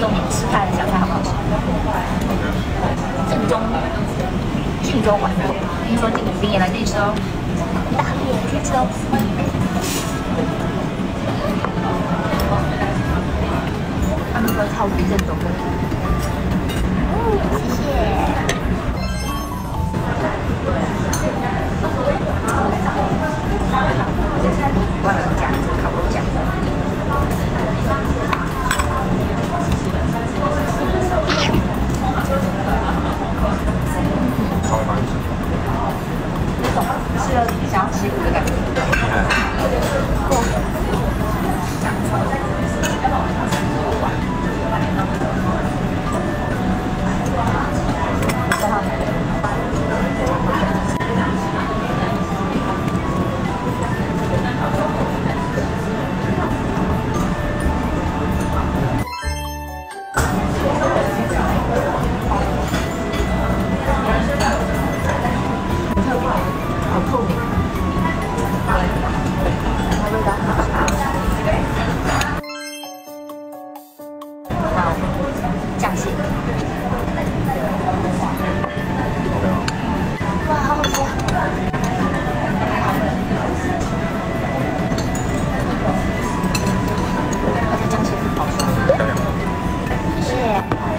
重点吃饭的小菜好不好吃？正宗郡州丸肉，听说订饼也来这里吃哦，大饼也去吃哦。他们说超级正宗的。谢谢。万能酱，烤肉酱。 稍微慢一些。 吃了想要吃苦的感觉。酱蟹，哇，好好吃啊！而且酱蟹很好吃。谢谢。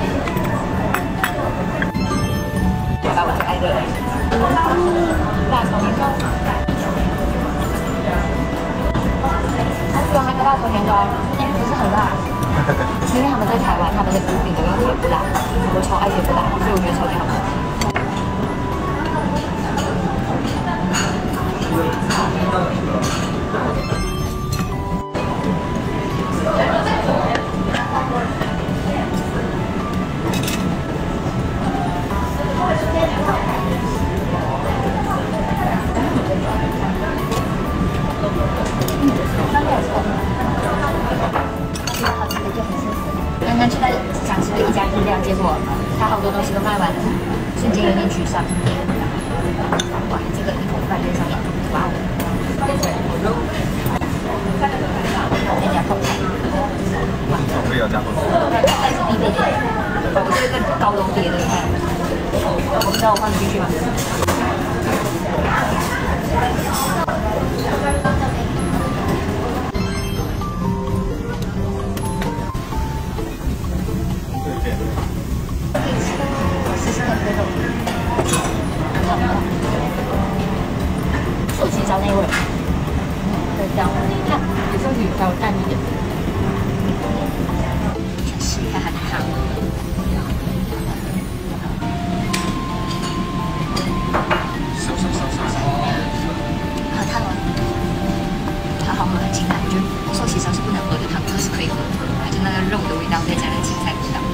把我最爱的辣炒年糕。他喜欢那个辣炒年糕，不是很辣。因为他们在台湾，他们的补饼都用甜不辣，我超爱甜不辣，所以我觉得超级好吃。刚刚去到想吃的一家日料，结果它好多东西都卖完了，瞬间有点沮丧。哇，这个一口饭在上面，哇哦！再加泡菜，哇， 可以要加泡菜。 菜是必备的。我这个高楼叠的菜，我不知道我放得进去吗？寿喜烧那味，再加看寿喜烧淡一点。先试一下它的汤。好烫哦！它好喝，很清淡。我觉得寿喜烧是不能喝的汤，这个是可以喝的，它就那个肉的味道，再加那个青菜味道。